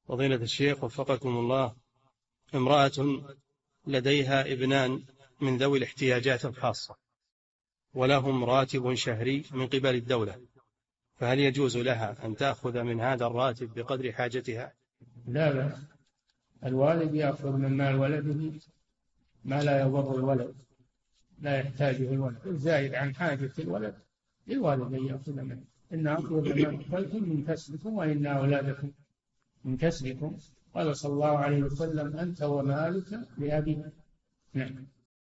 فضيلة الشيخ وفقكم الله، امرأة لديها ابنان من ذوي الاحتياجات الخاصة ولهم راتب شهري من قبل الدولة، فهل يجوز لها أن تأخذ من هذا الراتب بقدر حاجتها؟ لا بأس، الوالد يأخذ من مال ولده ما لا يضر الولد، لا يحتاجه الولد، الزائد عن حاجة الولد للوالد أن يأخذ منه. إن أطلب ما أكلتم من كسبكم وإن أولادكم من كسبكم. قال صلى الله عليه وسلم: أنت ومالك لأبيك. نعم.